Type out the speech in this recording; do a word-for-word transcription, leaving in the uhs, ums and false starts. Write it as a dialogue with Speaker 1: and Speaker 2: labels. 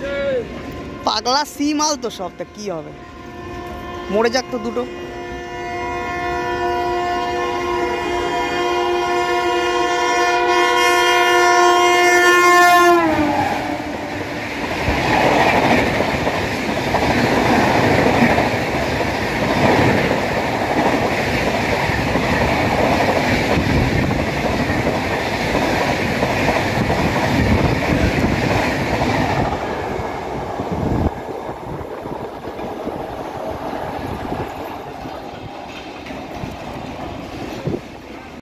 Speaker 1: পাগলা সি মাল তো সব, তা কি হবে, মরে যাক তো দুটো।